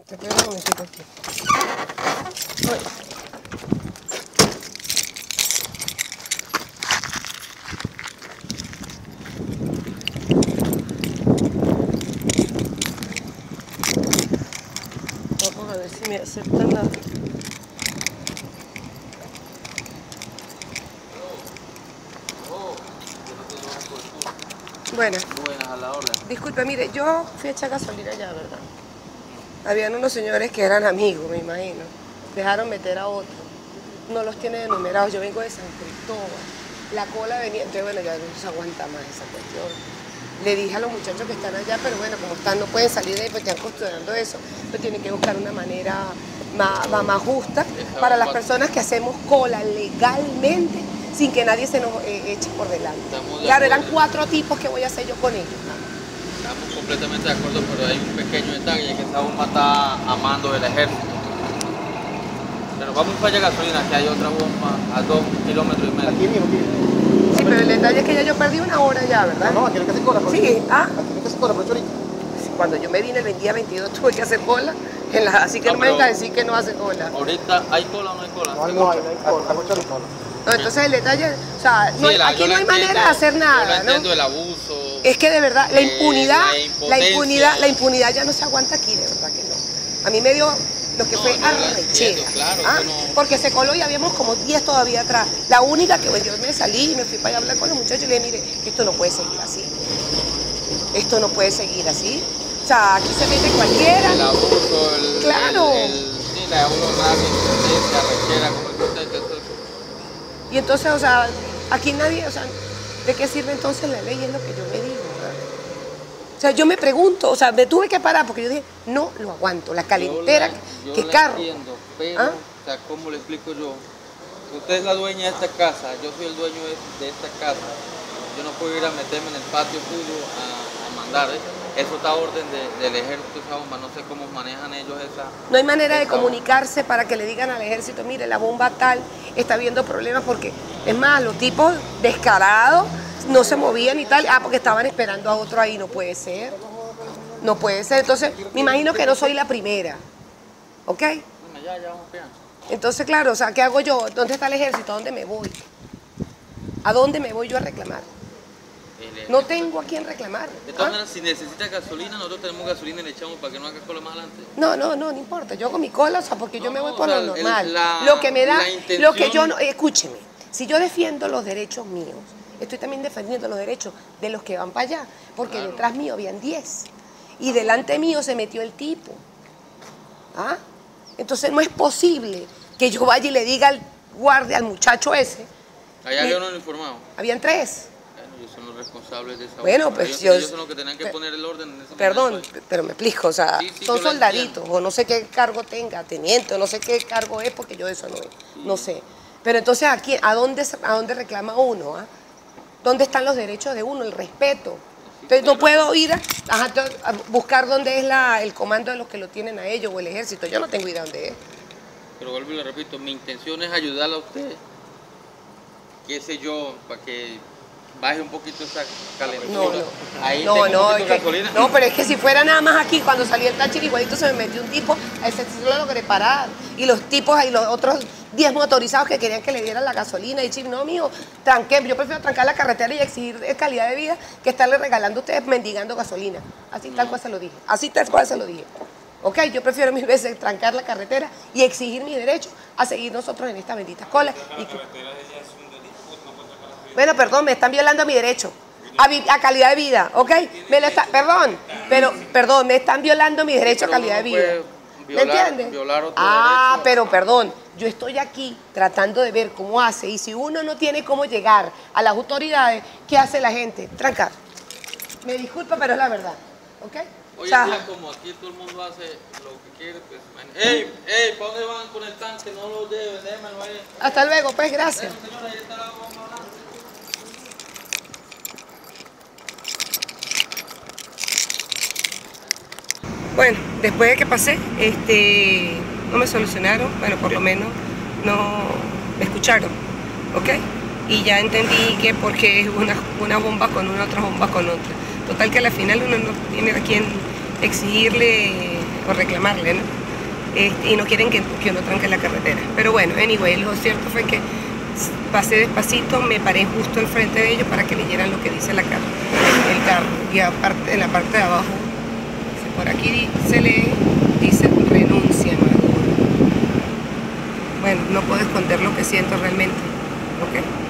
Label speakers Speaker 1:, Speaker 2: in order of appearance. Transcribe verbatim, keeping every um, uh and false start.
Speaker 1: Te quedo un momentito aquí. Voy. Vamos a ver si me aceptan la... Bueno,
Speaker 2: buenas a la orden.
Speaker 1: Disculpe, mire, yo fui a echar gasolina allá, ¿verdad? Habían unos señores que eran amigos, me imagino. Dejaron meter a otro. No los tiene enumerados. Yo vengo de San Cristóbal. La cola venía... Entonces, bueno, ya no se aguanta más esa cuestión. Le dije a los muchachos que están allá, pero bueno, como están, no pueden salir de ahí, pues están custodiando eso. Pero tienen que buscar una manera más, más, más justa para las personas que hacemos cola legalmente, sin que nadie se nos eh, eche por delante. Claro, eran cuatro tipos que voy a hacer yo con ellos.
Speaker 2: Estamos completamente de acuerdo, pero hay un pequeño detalle, que esa bomba está a mando del ejército. Pero vamos para allá gasolina, que hay otra bomba a dos kilómetros y medio.
Speaker 3: Aquí mismo, aquí.
Speaker 1: Sí, pero el detalle es que ya yo perdí una hora ya, ¿verdad?
Speaker 3: No, no, aquí no hay que hacer cola.
Speaker 1: Sí, ah.
Speaker 3: Aquí no hay que hacer cola, por eso ahorita.
Speaker 1: Cuando yo me vine el día veintidós tuve que hacer cola, en la, así que no, no me venga a decir que no hace cola.
Speaker 2: ¿Ahorita hay cola o no hay cola?
Speaker 3: No, no hay, no hay cola, hay mucha cola.
Speaker 1: No, entonces el detalle, o sea, no,
Speaker 2: sí, la,
Speaker 1: aquí no hay
Speaker 2: entiendo,
Speaker 1: manera de hacer nada,
Speaker 2: yo la entiendo
Speaker 1: ¿no?
Speaker 2: el abuso.
Speaker 1: Es que de verdad, la impunidad,
Speaker 2: eh, la,
Speaker 1: la impunidad, la impunidad ya no se aguanta aquí, de verdad que no. A mí me dio lo que
Speaker 2: no,
Speaker 1: fue arrechera,
Speaker 2: claro,
Speaker 1: ¿ah?
Speaker 2: no...
Speaker 1: Porque se coló y habíamos como diez todavía atrás. La única que, bueno, yo me salí y me fui para allá a hablar con los muchachos y le dije, mire, esto no puede seguir así. Esto no puede seguir así. O sea, aquí se mete cualquiera.
Speaker 2: El abuso, el...
Speaker 1: Claro.
Speaker 2: El, el, sí, la uno nadie, la arrechera, como el contexto, entonces...
Speaker 1: Y entonces, o sea, aquí nadie, o sea, ¿de qué sirve entonces la ley? Es lo que yo me digo. O sea, yo me pregunto, o sea, me tuve que parar porque yo dije, no lo aguanto, la calentera,
Speaker 2: yo la, yo
Speaker 1: que
Speaker 2: la
Speaker 1: carro.
Speaker 2: Entiendo, pero,
Speaker 1: ¿Ah?
Speaker 2: o sea, ¿cómo le explico yo? Usted es la dueña de esta casa, yo soy el dueño de, de esta casa. Yo no puedo ir a meterme en el patio suyo a, a mandar, ¿eh? Eso está a orden de, del ejército, esa bomba, no sé cómo manejan ellos esa...
Speaker 1: No hay manera de
Speaker 2: bomba.
Speaker 1: comunicarse para que le digan al ejército, mire, la bomba tal está habiendo problemas porque, es más, los tipos descarados no se movían y tal, ah, porque estaban esperando a otro ahí, no puede ser, no puede ser. Entonces, me imagino que no soy la primera, ¿ok?
Speaker 2: Bueno, ya, ya vamos bien.
Speaker 1: Entonces, claro, o sea, ¿qué hago yo? ¿Dónde está el ejército? ¿A dónde me voy? ¿A dónde me voy yo a reclamar? No tengo a quién reclamar.
Speaker 2: De todas
Speaker 1: ¿Ah?
Speaker 2: maneras, si necesita gasolina, nosotros tenemos gasolina y le echamos para que no haga cola más adelante.
Speaker 1: No, no, no, no importa. Yo hago mi cola, o sea, porque yo
Speaker 2: No,
Speaker 1: me voy
Speaker 2: no,
Speaker 1: por
Speaker 2: o sea,
Speaker 1: lo normal.
Speaker 2: el- la-
Speaker 1: lo que me da,
Speaker 2: la intención-
Speaker 1: lo que yo no, escúcheme, si yo defiendo los derechos míos, estoy también defendiendo los derechos de los que van para allá, porque
Speaker 2: Claro.
Speaker 1: detrás mío habían diez y delante mío se metió el tipo. ¿Ah? Entonces no es posible que yo vaya y le diga al guardia, al muchacho ese,
Speaker 2: Allá había uno informado.
Speaker 1: habían tres.
Speaker 2: Bueno, ellos son los responsables de esa
Speaker 1: Bueno,
Speaker 2: bomba.
Speaker 1: pues
Speaker 2: ellos,
Speaker 1: yo-
Speaker 2: ellos son los que tenían que
Speaker 1: pe-
Speaker 2: poner el orden en ese
Speaker 1: Perdón,
Speaker 2: momento.
Speaker 1: pero me explico, o sea,
Speaker 2: Sí, sí,
Speaker 1: son
Speaker 2: yo la
Speaker 1: soldaditos,
Speaker 2: entiendo.
Speaker 1: o no sé qué cargo tenga, teniente, o no sé qué cargo es, porque yo de eso no, no sé. Pero entonces, aquí, ¿a dónde, se- a dónde reclama uno? ah? ¿Dónde están los derechos de uno, el respeto? Entonces no puedo ir a, ajá, entonces, a buscar dónde es la, el comando de los que lo tienen a ellos o el ejército. Yo no tengo idea dónde es.
Speaker 2: Pero vuelvo y le repito, mi intención es ayudarle a usted, qué sé yo, para que baje un poquito esa calentura.
Speaker 1: No, no.
Speaker 2: Ahí
Speaker 1: No,
Speaker 2: tengo
Speaker 1: no,
Speaker 2: un
Speaker 1: es
Speaker 2: poquito de
Speaker 1: que-
Speaker 2: gasolina.
Speaker 1: no, pero es que si fuera nada más aquí, cuando salí el Táchira, igualito se me metió un tipo, a ese sí lo logré parar. Y los tipos y los otros diez motorizados que querían que le dieran la gasolina. Y chip, no, mijo, tranqué, yo prefiero trancar la carretera y exigir calidad de vida que estarle regalando a ustedes mendigando gasolina. Así tal cual se lo dije. Así tal cual se lo dije. Ok, yo prefiero mil veces trancar la carretera y exigir mi derecho a seguir nosotros en esta bendita cola. Y que... Bueno, perdón, me están violando mi derecho a, vi- a calidad de vida, ¿ok? Me lo está, perdón, pero, perdón, me están violando mi derecho a
Speaker 2: Pero
Speaker 1: calidad de
Speaker 2: uno
Speaker 1: vida.
Speaker 2: puede
Speaker 1: ¿Me
Speaker 2: violar-
Speaker 1: entiendes?
Speaker 2: violar otro
Speaker 1: Ah,
Speaker 2: derecho.
Speaker 1: pero perdón, yo estoy aquí tratando de ver cómo hace y si uno no tiene cómo llegar a las autoridades, ¿qué hace la gente? Trancar. Me disculpa, pero es la verdad, ¿ok?
Speaker 2: Hoy
Speaker 1: O sea,
Speaker 2: en día, como aquí todo el mundo hace lo que quiere, pues, bueno. ¡Ey, ey! ¿Para dónde van con el tanque? No lo lleven, déjenmelo ahí.
Speaker 1: hasta luego, pues, gracias.
Speaker 2: Bueno, señora, ahí está la bomba hablando.
Speaker 1: Bueno, después de que pasé, este, no me solucionaron, bueno, por lo menos no me escucharon, ¿ok? Y ya entendí que porque es una, una bomba con una, otra bomba con otra. Total que al final uno no tiene a quien exigirle por reclamarle, ¿no? Este, y no quieren que, que uno tranque la carretera. Pero bueno, anyway, lo cierto fue que pasé despacito, me paré justo al frente de ellos para que leyeran lo que dice la carro, el carro. Y aparte, en la parte de abajo, por aquí se lee, dice renuncia Maduro. Bueno, no puedo esconder lo que siento realmente, ¿ok?